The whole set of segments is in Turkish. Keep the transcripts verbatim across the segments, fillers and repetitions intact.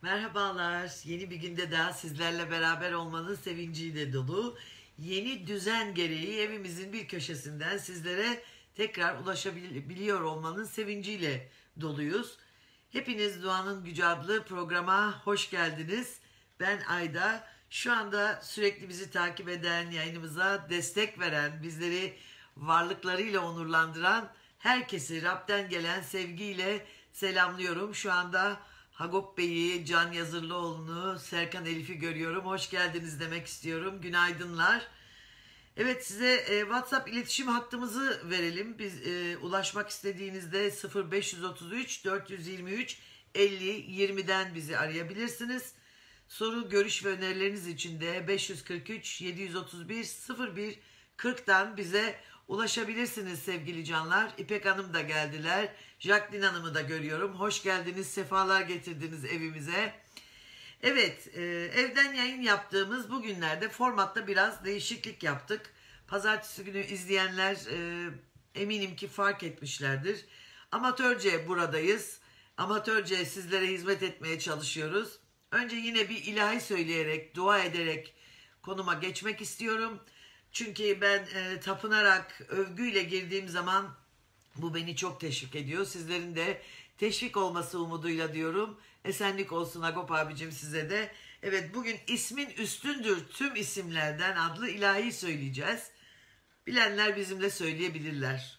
Merhabalar. Yeni bir günde daha sizlerle beraber olmanın sevinciyle dolu. Yeni düzen gereği evimizin bir köşesinden sizlere tekrar ulaşabiliyor olmanın sevinciyle doluyuz. Hepiniz Doğanın Gücü adlı programa hoş geldiniz. Ben Ayda. Şu anda sürekli bizi takip eden, yayınımıza destek veren, bizleri varlıklarıyla onurlandıran herkesi Rab'den gelen sevgiyle selamlıyorum. Şu anda Hagop Bey'i, Can Yazırlıoğlu'nu, Serkan Elif'i görüyorum. Hoş geldiniz demek istiyorum. Günaydınlar. Evet, size e, WhatsApp iletişim hattımızı verelim. Biz e, ulaşmak istediğinizde sıfır beş otuz üç dört yüz yirmi üç elli yirmiden bizi arayabilirsiniz. Soru, görüş ve önerileriniz için de beş yüz kırk üç yedi yüz otuz bir sıfır bir kırktan bize ulaşabilirsiniz sevgili canlar. İpek Hanım da geldiler. Jacqueline Hanım'ı da görüyorum. Hoş geldiniz, sefalar getirdiniz evimize. Evet, e, evden yayın yaptığımız bu günlerde formatta biraz değişiklik yaptık. Pazartesi günü izleyenler e, eminim ki fark etmişlerdir. Amatörce buradayız. Amatörce sizlere hizmet etmeye çalışıyoruz. Önce yine bir ilahi söyleyerek, dua ederek konuma geçmek istiyorum. Çünkü ben e, tapınarak, övgüyle girdiğim zaman bu beni çok teşvik ediyor. Sizlerin de teşvik olması umuduyla diyorum. Esenlik olsun Agop abicim size de. Evet, bugün ismin üstündür tüm isimlerden adlı ilahi söyleyeceğiz. Bilenler bizimle söyleyebilirler.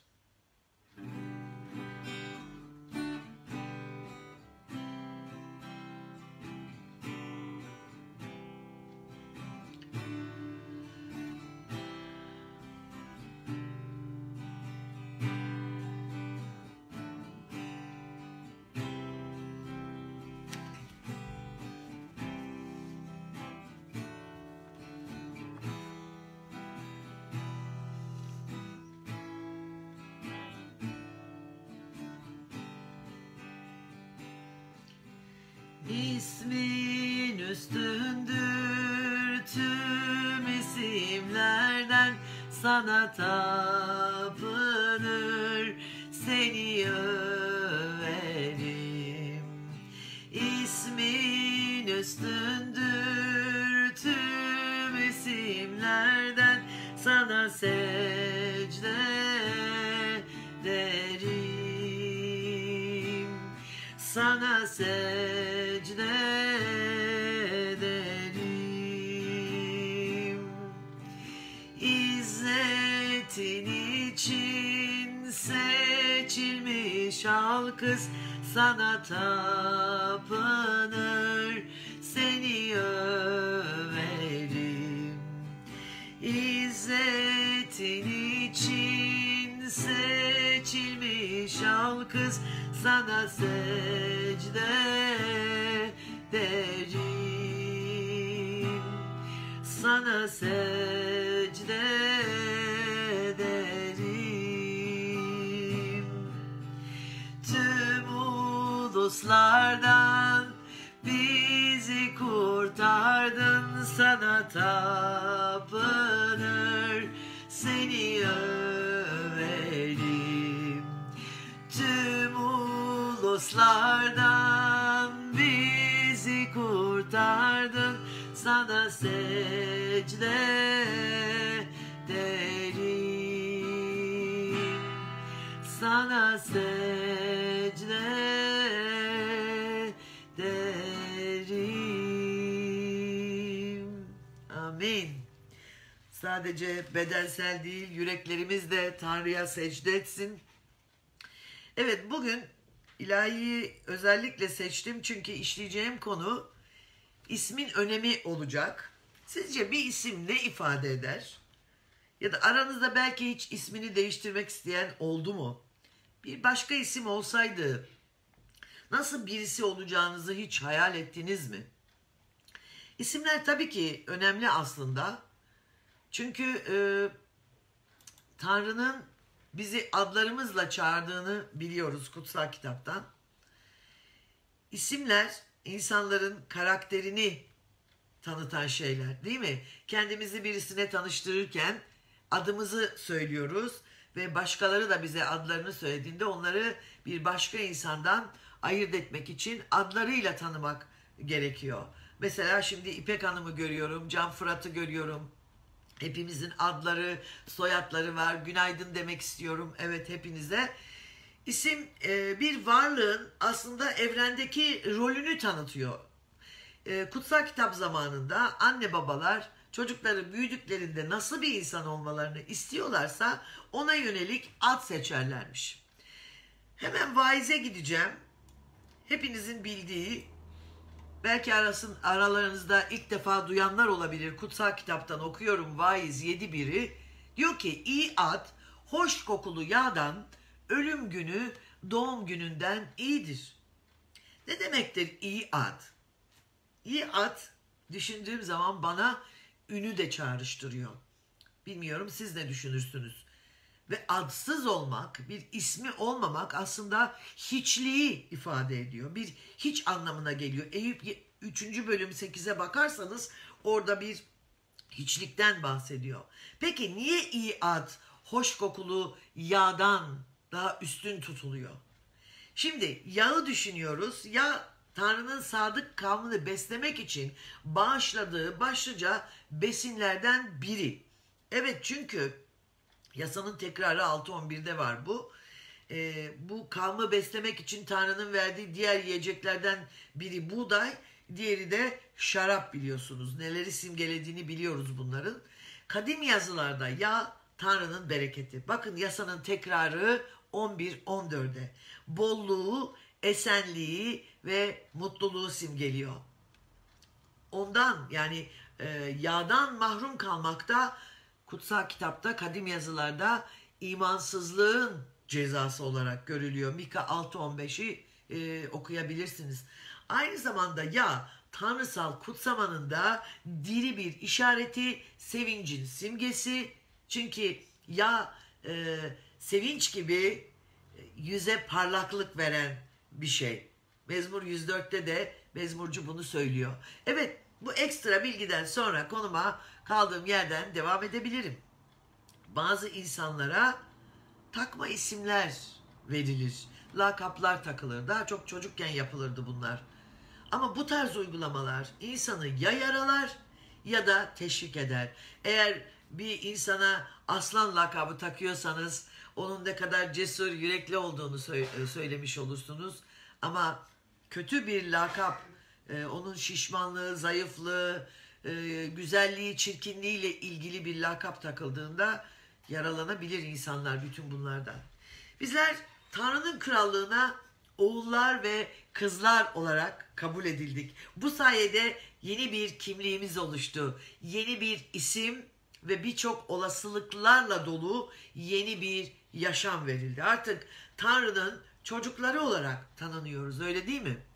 İsmin üstündür tüm isimlerden, sana tapınır, seni överim. İsmin üstündür tüm isimlerden, sana secde ederim. Sana secde ederim. İzzetin için seçilmiş al kız, sana tapınır, seni överim. İzzetin için seçilmiş al kız, sana secde ederim. Sana secde ederim. Tüm uluslardan bizi kurtardın, sana tapınır, seni överim. Tüm uluslardan bizi kurtardın, sana secde ederim. Sana secde ederim. Amin. Sadece bedensel değil, yüreklerimiz de Tanrı'ya secde etsin. Evet, bugün ilahiyi özellikle seçtim çünkü işleyeceğim konu ismin önemi olacak. Sizce bir isim ne ifade eder? Ya da aranızda belki hiç ismini değiştirmek isteyen oldu mu? Bir başka isim olsaydı nasıl birisi olacağınızı hiç hayal ettiniz mi? İsimler tabii ki önemli aslında. Çünkü e, Tanrı'nın bizi adlarımızla çağırdığını biliyoruz kutsal kitaptan. İsimler insanların karakterini tanıtan şeyler, değil mi? Kendimizi birisine tanıştırırken adımızı söylüyoruz ve başkaları da bize adlarını söylediğinde onları bir başka insandan ayırt etmek için adlarıyla tanımak gerekiyor. Mesela şimdi İpek Hanım'ı görüyorum, Can Fırat'ı görüyorum. Hepimizin adları, soyadları var. Günaydın demek istiyorum. Evet, hepinize. İsim e, bir varlığın aslında evrendeki rolünü tanıtıyor. E, kutsal kitap zamanında anne babalar çocukları büyüdüklerinde nasıl bir insan olmalarını istiyorlarsa ona yönelik ad seçerlermiş. Hemen vaize gideceğim. Hepinizin bildiği, belki arasın, aralarınızda ilk defa duyanlar olabilir. Kutsal kitaptan okuyorum, Vaiz yedi biri. Diyor ki iyi ad hoş kokulu yağdan, ölüm günü doğum gününden iyidir. Ne demektir iyi ad? İyi ad düşündüğüm zaman bana ünü de çağrıştırıyor. Bilmiyorum siz ne düşünürsünüz? Ve adsız olmak, bir ismi olmamak aslında hiçliği ifade ediyor. Bir hiç anlamına geliyor. Eyüp üçüncü bölüm sekize bakarsanız orada bir hiçlikten bahsediyor. Peki niye iyi ad hoş kokulu yağdan daha üstün tutuluyor? Şimdi yağı düşünüyoruz. Yağ Tanrı'nın sadık kavmini beslemek için bağışladığı başlıca besinlerden biri. Evet, çünkü yasanın tekrarı altı on birde var bu. Ee, bu kavmi beslemek için Tanrı'nın verdiği diğer yiyeceklerden biri buğday, diğeri de şarap, biliyorsunuz. Neleri simgelediğini biliyoruz bunların. Kadim yazılarda yağ Tanrı'nın bereketi. Bakın yasanın tekrarı on bir on dörde. Bolluğu, esenliği ve mutluluğu simgeliyor. Ondan yani e, yağdan mahrum kalmakta kutsal kitapta, kadim yazılarda imansızlığın cezası olarak görülüyor. Mika altı on beşi e, okuyabilirsiniz. Aynı zamanda yağ tanrısal kutsamanın da diri bir işareti, sevincin simgesi. Çünkü yağ e, sevinç gibi yüze parlaklık veren bir şey. Mezmur yüz dörtte de mezmurcu bunu söylüyor. Evet, bu ekstra bilgiden sonra konuma kaldığım yerden devam edebilirim. Bazı insanlara takma isimler verilir. Lakaplar takılır. Daha çok çocukken yapılırdı bunlar. Ama bu tarz uygulamalar insanı ya yaralar ya da teşvik eder. Eğer bir insana aslan lakabı takıyorsanız onun ne kadar cesur, yürekli olduğunu söylemiş olursunuz. Ama kötü bir lakap, onun şişmanlığı, zayıflığı, güzelliği, çirkinliğiyle ilgili bir lakap takıldığında yaralanabilir insanlar bütün bunlardan. Bizler Tanrı'nın krallığına oğullar ve kızlar olarak kabul edildik. Bu sayede yeni bir kimliğimiz oluştu. Yeni bir isim ve birçok olasılıklarla dolu yeni bir yaşam verildi. Artık Tanrı'nın çocukları olarak tanınıyoruz, öyle değil mi?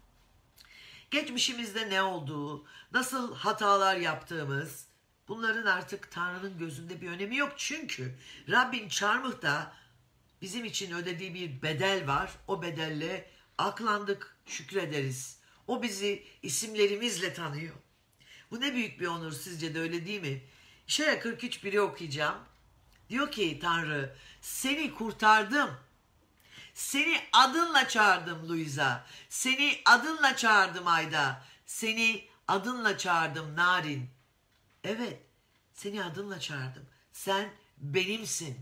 Geçmişimizde ne olduğu, nasıl hatalar yaptığımız, bunların artık Tanrı'nın gözünde bir önemi yok. Çünkü Rabbin çarmıhta bizim için ödediği bir bedel var. O bedelle aklandık, şükrederiz. O bizi isimlerimizle tanıyor. Bu ne büyük bir onur, sizce de öyle değil mi? İşaya kırk üç biri okuyacağım. Diyor ki Tanrı, seni kurtardım. Seni adınla çağırdım Luisa. Seni adınla çağırdım Ayda. Seni adınla çağırdım Narin. Evet, seni adınla çağırdım. Sen benimsin.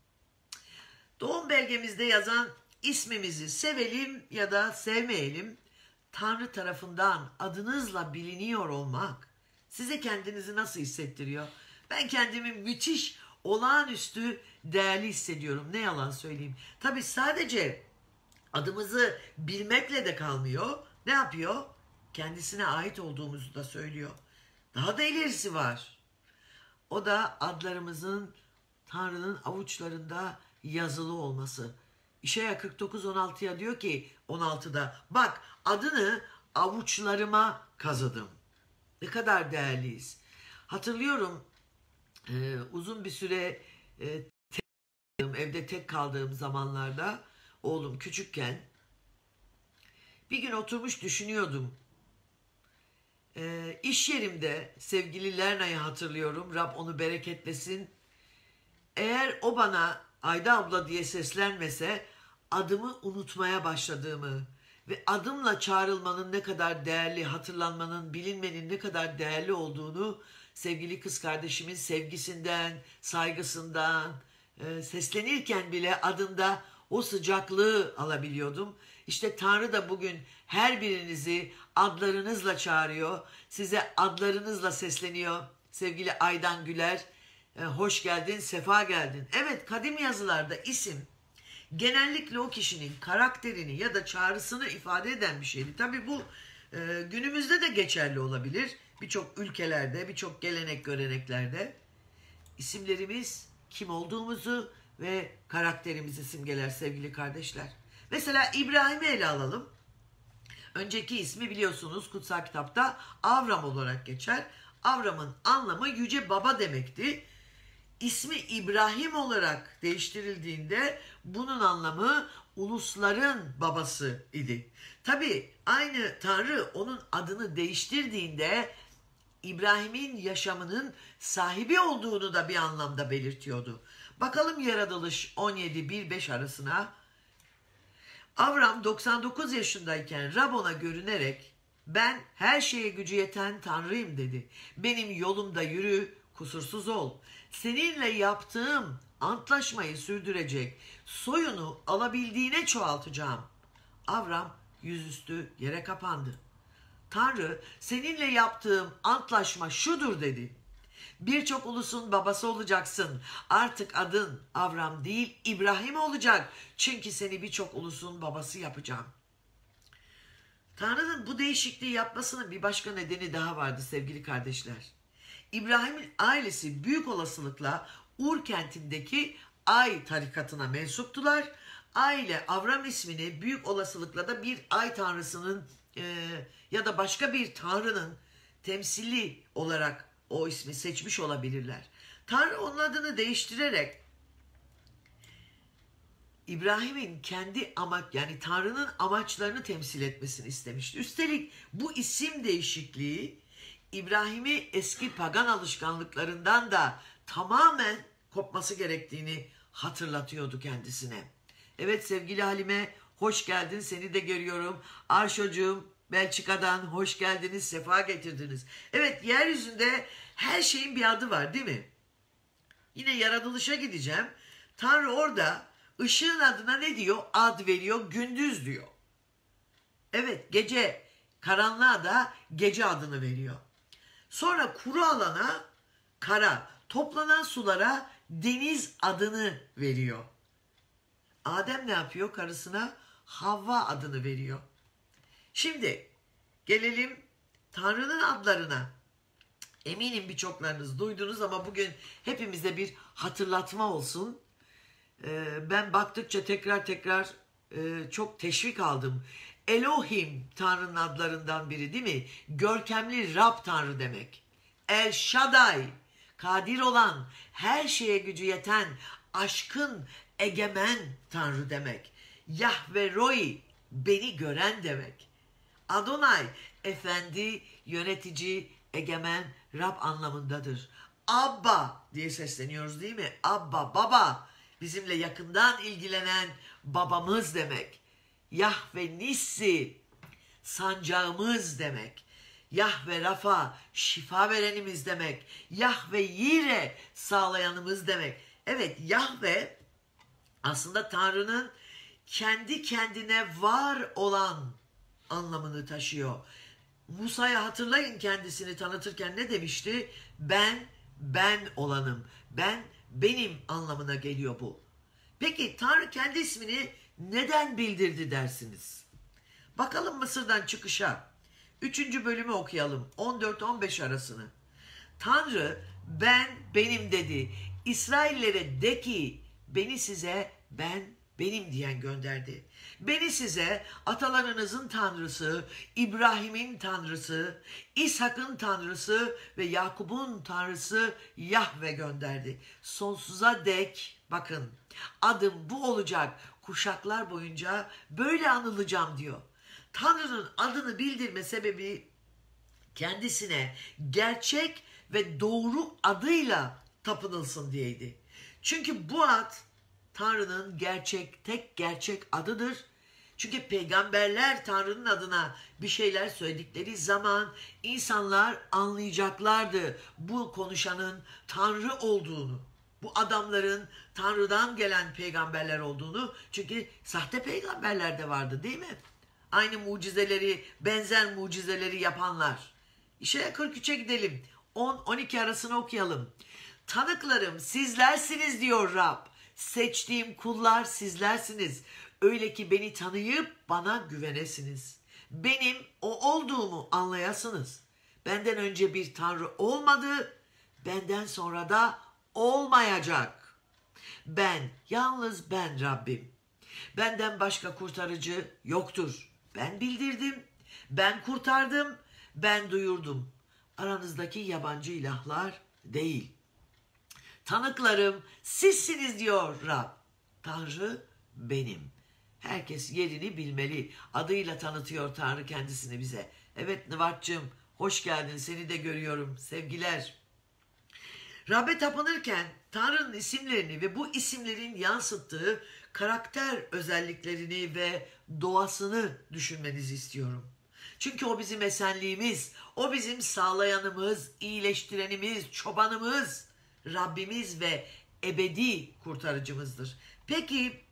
Doğum belgemizde yazan ismimizi sevelim ya da sevmeyelim, Tanrı tarafından adınızla biliniyor olmak size kendinizi nasıl hissettiriyor? Ben kendimi müthiş, olağanüstü değerli hissediyorum. Ne yalan söyleyeyim. Tabii sadece adımızı bilmekle de kalmıyor. Ne yapıyor? Kendisine ait olduğumuzu da söylüyor. Daha da ilerisi var. O da adlarımızın Tanrı'nın avuçlarında yazılı olması. İşaya kırk dokuz on altıya diyor ki on altıda bak adını avuçlarıma kazıdım. Ne kadar değerliyiz. Hatırlıyorum e, uzun bir süre e, tek, evde tek kaldığım zamanlarda oğlum küçükken bir gün oturmuş düşünüyordum. E, iş yerimde sevgili Lerna'yı hatırlıyorum. Rab onu bereketlesin. Eğer o bana Ayda abla diye seslenmese adımı unutmaya başladığımı ve adımla çağrılmanın ne kadar değerli, hatırlanmanın, bilinmenin ne kadar değerli olduğunu sevgili kız kardeşimin sevgisinden, saygısından, e, seslenirken bile adında o sıcaklığı alabiliyordum. İşte Tanrı da bugün her birinizi adlarınızla çağırıyor, size adlarınızla sesleniyor. Sevgili Aydan Güler, e, hoş geldin, sefa geldin. Evet, kadim yazılarda isim genellikle o kişinin karakterini ya da çağrısını ifade eden bir şeydi. Tabii bu e, günümüzde de geçerli olabilir. Birçok ülkelerde, birçok gelenek göreneklerde isimlerimiz kim olduğumuzu ve karakterimizi simgeler sevgili kardeşler. Mesela İbrahim'i ele alalım. Önceki ismi biliyorsunuz kutsal kitapta Avram olarak geçer. Avram'ın anlamı yüce baba demekti. İsmi İbrahim olarak değiştirildiğinde bunun anlamı ulusların babası idi. Tabi aynı Tanrı onun adını değiştirdiğinde İbrahim'in yaşamının sahibi olduğunu da bir anlamda belirtiyordu. Bakalım Yaratılış on yedi bir beş arasına. Avram doksan dokuz yaşındayken Rab ona görünerek ben her şeye gücü yeten Tanrıyım dedi. Benim yolumda yürü, kusursuz ol. Seninle yaptığım antlaşmayı sürdürecek, soyunu alabildiğine çoğaltacağım. Avram yüzüstü yere kapandı. Tanrı seninle yaptığım antlaşma şudur dedi. Birçok ulusun babası olacaksın. Artık adın Avram değil İbrahim olacak. Çünkü seni birçok ulusun babası yapacağım. Tanrı'nın bu değişikliği yapmasının bir başka nedeni daha vardı sevgili kardeşler. İbrahim'in ailesi büyük olasılıkla Ur kentindeki Ay tarikatına mensuptular. Aile Avram ismini büyük olasılıkla da bir ay tanrısının e, ya da başka bir tanrının temsili olarak o ismi seçmiş olabilirler. Tanrı onun adını değiştirerek İbrahim'in kendi amaç yani Tanrı'nın amaçlarını temsil etmesini istemişti. Üstelik bu isim değişikliği İbrahim'i eski pagan alışkanlıklarından da tamamen kopması gerektiğini hatırlatıyordu kendisine. Evet sevgili Halime, hoş geldin, seni de görüyorum. Arşocuğum, Belçika'dan hoş geldiniz, sefa getirdiniz. Evet, yeryüzünde her şeyin bir adı var değil mi? Yine yaratılışa gideceğim. Tanrı orada ışığın adına ne diyor? Ad veriyor, gündüz diyor. Evet, gece, karanlığa da gece adını veriyor. Sonra kuru alana kara, toplanan sulara deniz adını veriyor. Adem ne yapıyor? Karısına Havva adını veriyor. Şimdi gelelim Tanrı'nın adlarına. Eminim birçoklarınız duydunuz ama bugün hepimize bir hatırlatma olsun. Ee, ben baktıkça tekrar tekrar e, çok teşvik aldım. Elohim Tanrı'nın adlarından biri değil mi? Görkemli Rab Tanrı demek. El Shaddai, kadir olan, her şeye gücü yeten, aşkın egemen Tanrı demek. Yahve Roi, beni gören demek. Adonai, efendi, yönetici, egemen, Rab anlamındadır. Abba diye sesleniyoruz değil mi? Abba, baba, bizimle yakından ilgilenen babamız demek. Yahve Nissi, sancağımız demek. Yahve Rafa, şifa verenimiz demek. Yahve Yire, sağlayanımız demek. Evet, Yahve aslında Tanrı'nın kendi kendine var olan anlamını taşıyor. Musa'ya hatırlayın, kendisini tanıtırken ne demişti? Ben, ben olanım. Ben, benim anlamına geliyor bu. Peki Tanrı kendi ismini neden bildirdi dersiniz? Bakalım Mısır'dan çıkışa. Üçüncü bölümü okuyalım. on dört on beş arasını. Tanrı ben benim dedi. İsraillere de ki beni size ben benim diyen gönderdi. Beni size atalarınızın Tanrısı, İbrahim'in Tanrısı, İshak'ın Tanrısı ve Yakup'un Tanrısı Yahve gönderdi. Sonsuza dek bakın adım bu olacak, kuşaklar boyunca böyle anılacağım diyor. Tanrı'nın adını bildirme sebebi kendisine gerçek ve doğru adıyla tapınılsın diyeydi. Çünkü bu ad Tanrı'nın gerçek, tek gerçek adıdır. Çünkü peygamberler Tanrı'nın adına bir şeyler söyledikleri zaman insanlar anlayacaklardı bu konuşanın Tanrı olduğunu. Bu adamların Tanrı'dan gelen peygamberler olduğunu. Çünkü sahte peygamberler de vardı değil mi? Aynı mucizeleri, benzer mucizeleri yapanlar. İşe kırk üçe gidelim. on on iki arasını okuyalım. Tanıklarım sizlersiniz diyor Rab. Seçtiğim kullar sizlersiniz. Öyle ki beni tanıyıp bana güvenesiniz. Benim o olduğumu anlayasınız. Benden önce bir Tanrı olmadı, benden sonra da olmayacak. Ben, yalnız ben Rabbim. Benden başka kurtarıcı yoktur. Ben bildirdim, ben kurtardım, ben duyurdum. Aranızdaki yabancı ilahlar değil. Tanıklarım sizsiniz diyor Rab. Tanrı benim. Herkes yerini bilmeli. Adıyla tanıtıyor Tanrı kendisini bize. Evet Nıvat'cığım, hoş geldin, seni de görüyorum. Sevgiler. Rab'be tapınırken Tanrı'nın isimlerini ve bu isimlerin yansıttığı karakter özelliklerini ve doğasını düşünmenizi istiyorum. Çünkü o bizim esenliğimiz, o bizim sağlayanımız, iyileştirenimiz, çobanımız, Rabbimiz ve ebedi kurtarıcımızdır. Peki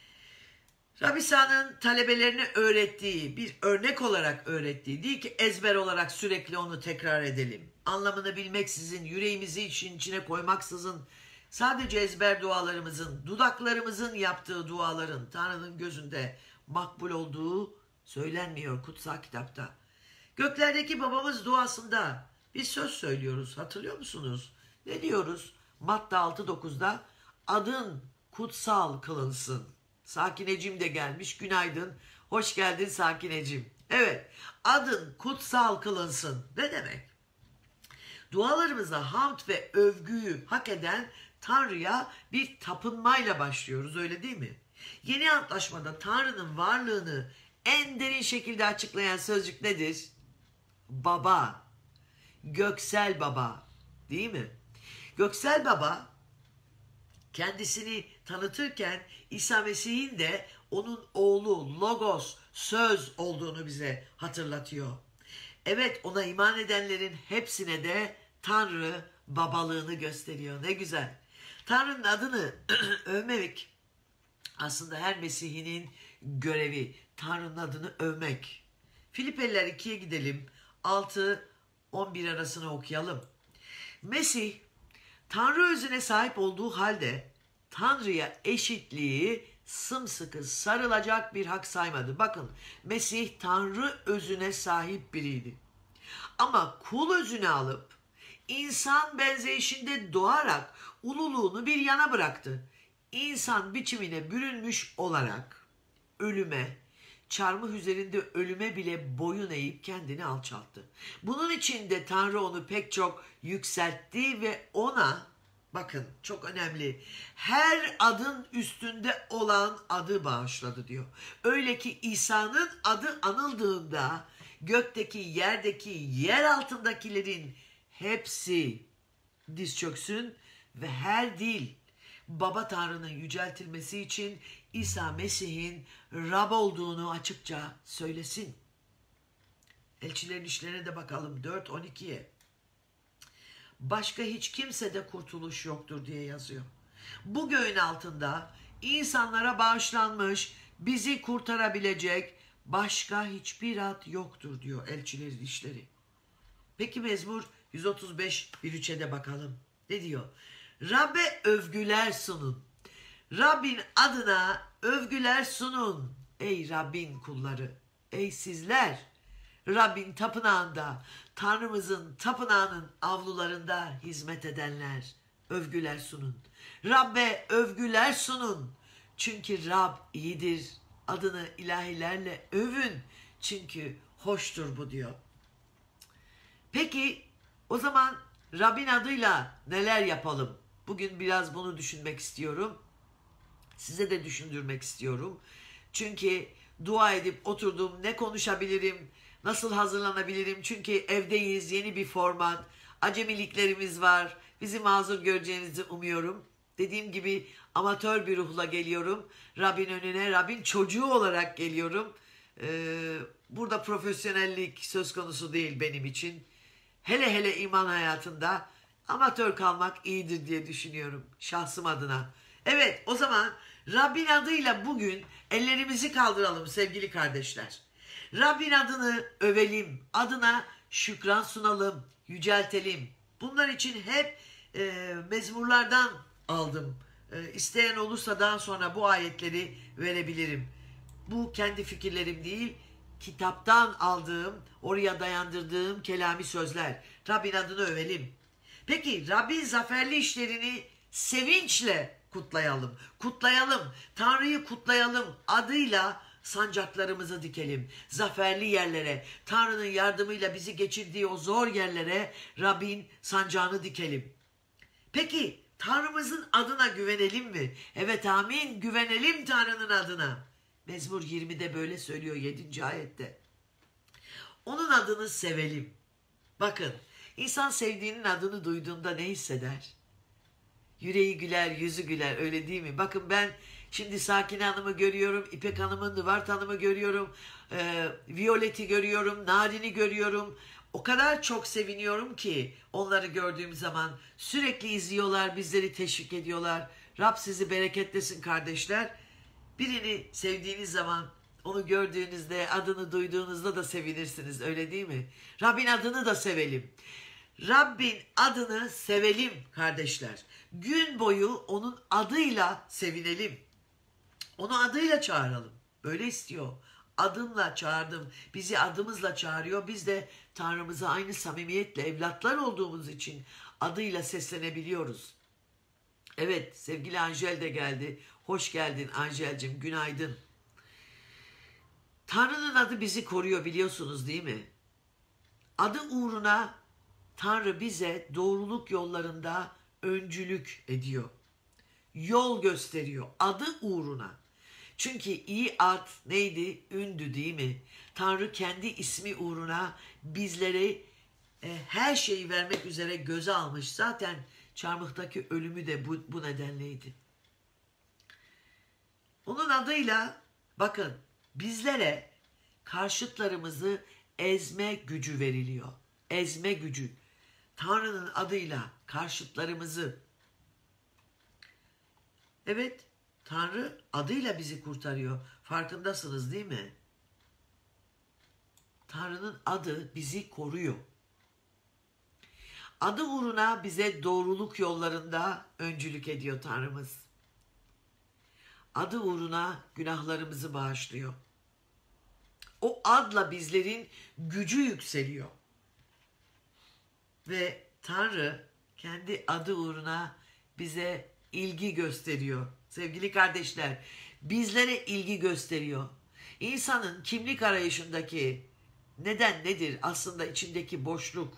Rab İsa'nın talebelerine öğrettiği, bir örnek olarak öğrettiği, değil ki ezber olarak sürekli onu tekrar edelim. Anlamını bilmeksizin, yüreğimizi için içine koymaksızın, sadece ezber dualarımızın, dudaklarımızın yaptığı duaların Tanrı'nın gözünde makbul olduğu söylenmiyor kutsal kitapta. Göklerdeki babamız duasında bir söz söylüyoruz, hatırlıyor musunuz? Ne diyoruz? Matta altı dokuzda adın kutsal kılınsın. Sakinecim de gelmiş. Günaydın. Hoş geldin Sakinecim. Evet. Adın kutsal kılınsın. Ne demek? Dualarımıza hamd ve övgüyü hak eden Tanrı'ya bir tapınmayla başlıyoruz. Öyle değil mi? Yeni Antlaşmada Tanrı'nın varlığını en derin şekilde açıklayan sözcük nedir? Baba. Göksel Baba. Değil mi? Göksel Baba kendisini tanıtırken İsa Mesih'in de onun oğlu, Logos, söz olduğunu bize hatırlatıyor. Evet, ona iman edenlerin hepsine de Tanrı babalığını gösteriyor. Ne güzel. Tanrı'nın adını övmek aslında her Mesih'inin görevi. Tanrı'nın adını övmek. Filipeliler ikiye gidelim. altı on bir arasını okuyalım. Mesih Tanrı özüne sahip olduğu halde Tanrı'ya eşitliği sımsıkı sarılacak bir hak saymadı. Bakın, Mesih Tanrı özüne sahip biriydi. Ama kul özünü alıp insan benzeyişinde doğarak ululuğunu bir yana bıraktı. İnsan biçimine bürünmüş olarak ölüme, çarmıh üzerinde ölüme bile boyun eğip kendini alçalttı. Bunun için de Tanrı onu pek çok yükseltti ve ona, bakın çok önemli, her adın üstünde olan adı bağışladı diyor. Öyle ki İsa'nın adı anıldığında gökteki, yerdeki, yer altındakilerin hepsi diz çöksün ve her dil Baba Tanrı'nın yüceltilmesi için İsa Mesih'in Rab olduğunu açıkça söylesin. Elçilerin işlerine de bakalım dört on ikiye. Başka hiç kimsede kurtuluş yoktur diye yazıyor. Bu göğün altında insanlara bağışlanmış, bizi kurtarabilecek başka hiçbir ad yoktur diyor Elçilerin işleri. Peki Mezmur yüz otuz beş bir üçe de bakalım. Ne diyor? Rabbe övgüler sunun. Rabbin adına övgüler sunun. Ey Rabbin kulları, ey sizler Rabbin tapınağında, Tanrımızın tapınağının avlularında hizmet edenler, övgüler sunun. Rabbe övgüler sunun. Çünkü Rab iyidir. Adını ilahilerle övün. Çünkü hoştur bu diyor. Peki o zaman Rabbin adıyla neler yapalım? Bugün biraz bunu düşünmek istiyorum. Size de düşündürmek istiyorum. Çünkü dua edip oturdum, ne konuşabilirim, nasıl hazırlanabilirim? Çünkü evdeyiz, yeni bir format, acemiliklerimiz var. Bizi mazur göreceğinizi umuyorum. Dediğim gibi amatör bir ruhla geliyorum. Rabbin önüne, Rabbin çocuğu olarak geliyorum. Ee, burada profesyonellik söz konusu değil benim için. Hele hele iman hayatında amatör kalmak iyidir diye düşünüyorum şahsım adına. Evet, o zaman Rabbin adıyla bugün ellerimizi kaldıralım sevgili kardeşler. Rabbin adını övelim, adına şükran sunalım, yüceltelim. Bunlar için hep e, mezmurlardan aldım. E, isteyen olursa daha sonra bu ayetleri verebilirim. Bu kendi fikirlerim değil, kitaptan aldığım, oraya dayandırdığım kelami sözler. Rabbin adını övelim. Peki Rabbin zaferli işlerini sevinçle kutlayalım. Kutlayalım. Tanrı'yı kutlayalım. Adıyla sancaklarımızı dikelim. Zaferli yerlere, Tanrı'nın yardımıyla bizi geçirdiği o zor yerlere Rabbin sancağını dikelim. Peki Tanrımızın adına güvenelim mi? Evet, amin, güvenelim Tanrı'nın adına. Mezmur yirmide böyle söylüyor yedinci ayette. Onun adını sevelim. Bakın, insan sevdiğinin adını duyduğunda ne hisseder? Yüreği güler, yüzü güler, öyle değil mi? Bakın ben şimdi Sakine Hanım'ı görüyorum, İpek Hanım'ın Dıvart Hanım'ı görüyorum, e, Violet'i görüyorum, Narin'i görüyorum. O kadar çok seviniyorum ki onları gördüğüm zaman sürekli izliyorlar, bizleri teşvik ediyorlar. Rab sizi bereketlesin kardeşler. Birini sevdiğiniz zaman, onu gördüğünüzde, adını duyduğunuzda da sevinirsiniz, öyle değil mi? Rabbin adını da sevelim. Rabbin adını sevelim kardeşler. Gün boyu onun adıyla sevinelim. Onu adıyla çağıralım. Böyle istiyor. Adımla çağırdım. Bizi adımızla çağırıyor. Biz de Tanrımıza aynı samimiyetle evlatlar olduğumuz için adıyla seslenebiliyoruz. Evet, sevgili Angel de geldi. Hoş geldin Angel'cim, günaydın. Tanrı'nın adı bizi koruyor, biliyorsunuz değil mi? Adı uğruna Tanrı bize doğruluk yollarında öncülük ediyor. Yol gösteriyor adı uğruna. Çünkü iyi ad neydi? Ündü değil mi? Tanrı kendi ismi uğruna bizlere e, her şeyi vermek üzere göze almış. Zaten çarmıhtaki ölümü de bu, bu nedenleydi. Onun adıyla bakın bizlere karşıtlarımızı ezme gücü veriliyor. Ezme gücü. Tanrı'nın adıyla karşıtlarımızı. Evet, Tanrı adıyla bizi kurtarıyor. Farkındasınız değil mi? Tanrı'nın adı bizi koruyor. Adı uğruna bize doğruluk yollarında öncülük ediyor Tanrımız. Adı uğruna günahlarımızı bağışlıyor. O adla bizlerin gücü yükseliyor. Ve Tanrı kendi adı uğruna bize ilgi gösteriyor. Sevgili kardeşler, bizlere ilgi gösteriyor. İnsanın kimlik arayışındaki neden nedir? Aslında içindeki boşluk.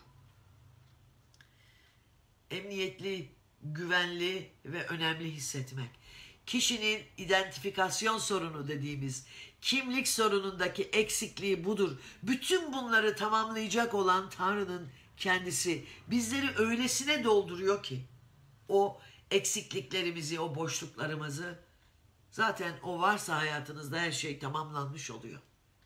Emniyetli, güvenli ve önemli hissetmek. Kişinin identifikasyon sorunu dediğimiz kimlik sorunundaki eksikliği budur. Bütün bunları tamamlayacak olan Tanrı'nın kendisi bizleri öylesine dolduruyor ki o eksikliklerimizi, o boşluklarımızı, zaten o varsa hayatınızda her şey tamamlanmış oluyor.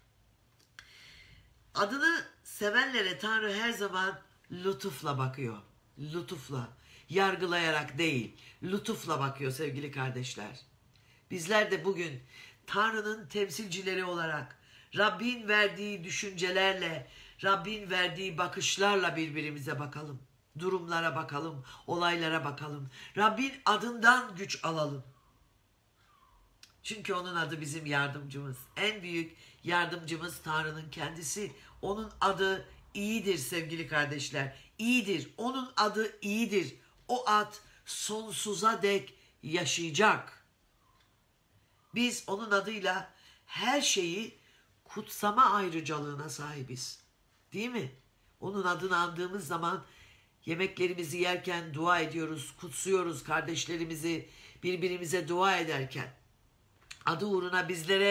Adını sevenlere Tanrı her zaman lütufla bakıyor. Lütufla, yargılayarak değil, lütufla bakıyor sevgili kardeşler. Bizler de bugün Tanrı'nın temsilcileri olarak Rabbin verdiği düşüncelerle, Rabbin verdiği bakışlarla birbirimize bakalım. Durumlara bakalım, olaylara bakalım. Rabbin adından güç alalım. Çünkü onun adı bizim yardımcımız. En büyük yardımcımız Tanrı'nın kendisi. Onun adı iyidir sevgili kardeşler. İyidir. Onun adı iyidir. O ad sonsuza dek yaşayacak. Biz onun adıyla her şeyi kutsama ayrıcalığına sahibiz. Değil mi? Onun adını andığımız zaman yemeklerimizi yerken dua ediyoruz, kutsuyoruz kardeşlerimizi, birbirimize dua ederken. Adı uğruna bizlere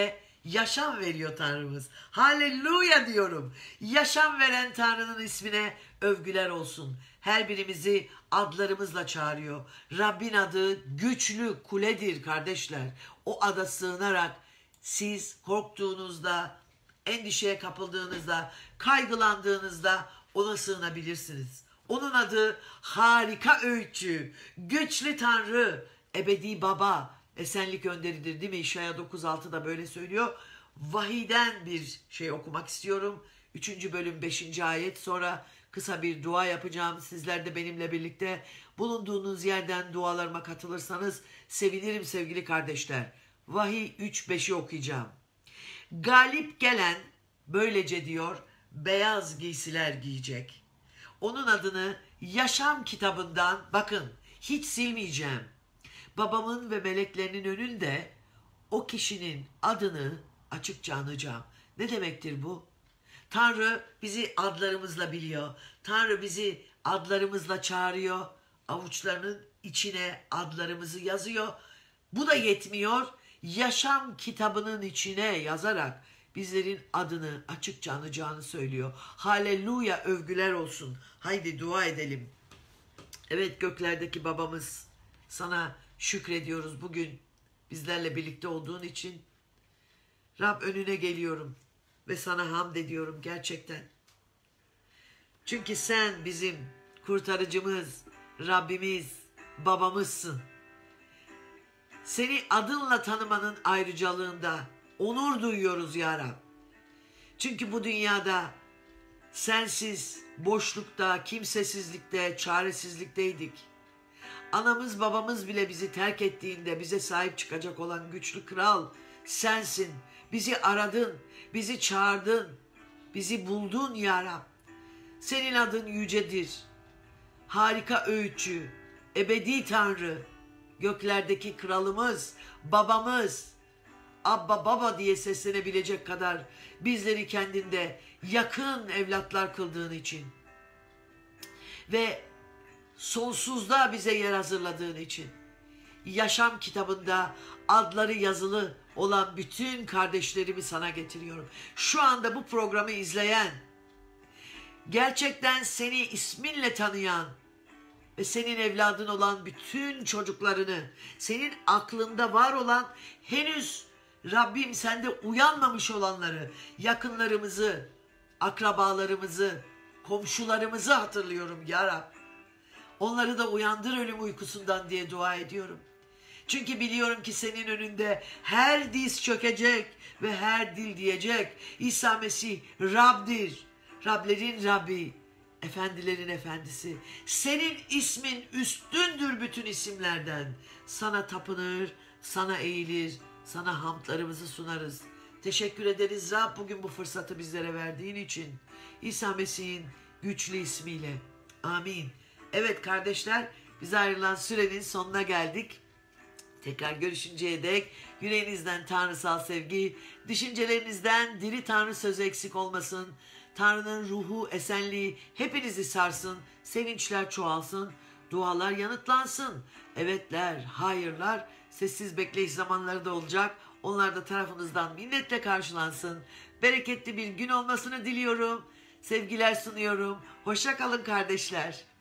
yaşam veriyor Tanrımız. Haleluya diyorum. Yaşam veren Tanrı'nın ismine övgüler olsun. Her birimizi adlarımızla çağırıyor. Rabbin adı güçlü kuledir kardeşler. O ada sığınarak siz korktuğunuzda, endişeye kapıldığınızda, kaygılandığınızda ona sığınabilirsiniz. Onun adı harika öğütçü, güçlü Tanrı, ebedi baba, esenlik önderidir değil mi? İşaya dokuz altıda böyle söylüyor. Vahiden bir şey okumak istiyorum. üçüncü bölüm beşinci ayet, sonra kısa bir dua yapacağım. Sizler de benimle birlikte bulunduğunuz yerden dualarıma katılırsanız sevinirim sevgili kardeşler. Vahiy üç beşi okuyacağım. Galip gelen böylece diyor beyaz giysiler giyecek. Onun adını yaşam kitabından bakın hiç silmeyeceğim. Babamın ve meleklerinin önünde o kişinin adını açıkça anacağım. Ne demektir bu? Tanrı bizi adlarımızla biliyor. Tanrı bizi adlarımızla çağırıyor. Avuçlarının içine adlarımızı yazıyor. Bu da yetmiyor. Yaşam kitabının içine yazarak bizlerin adını açıkça anacağını söylüyor. Haleluya, övgüler olsun. Haydi dua edelim. Evet göklerdeki babamız, sana şükrediyoruz bugün bizlerle birlikte olduğun için. Rab, önüne geliyorum ve sana hamd ediyorum gerçekten. Çünkü sen bizim kurtarıcımız, Rabbimiz, babamızsın. Seni adınla tanımanın ayrıcalığında onur duyuyoruz ya Rab. Çünkü bu dünyada sensiz, boşlukta, kimsesizlikte, çaresizlikteydik. Anamız babamız bile bizi terk ettiğinde bize sahip çıkacak olan güçlü kral sensin. Bizi aradın, bizi çağırdın, bizi buldun ya Rab. Senin adın yücedir. Harika öğütçü, ebedi Tanrı, göklerdeki kralımız, babamız, Abba baba diye seslenebilecek kadar bizleri kendinde yakın evlatlar kıldığın için ve sonsuzda bize yer hazırladığın için yaşam kitabında adları yazılı olan bütün kardeşlerimi sana getiriyorum. Şu anda bu programı izleyen, gerçekten seni isminle tanıyan ve senin evladın olan bütün çocuklarını, senin aklında var olan henüz Rabbim sende uyanmamış olanları, yakınlarımızı, akrabalarımızı, komşularımızı hatırlıyorum ya Rab. Onları da uyandır ölüm uykusundan diye dua ediyorum. Çünkü biliyorum ki senin önünde her diz çökecek ve her dil diyecek İsa Mesih Rab'dir. Rablerin Rabbi, efendilerin efendisi. Senin ismin üstündür bütün isimlerden. Sana tapınır, sana eğilir, sana hamdlarımızı sunarız. Teşekkür ederiz Rab bugün bu fırsatı bizlere verdiğin için. İsa Mesih'in güçlü ismiyle. Amin. Evet kardeşler, biz ayrılan sürenin sonuna geldik. Tekrar görüşünceye dek yüreğinizden tanrısal sevgi, düşüncelerinizden diri Tanrı sözü eksik olmasın. Tanrı'nın ruhu, esenliği hepinizi sarsın, sevinçler çoğalsın, dualar yanıtlansın. Evetler, hayırlar, sessiz bekleyiş zamanları da olacak. Onlar da tarafınızdan minnetle karşılansın. Bereketli bir gün olmasını diliyorum. Sevgiler sunuyorum. Hoşça kalın kardeşler.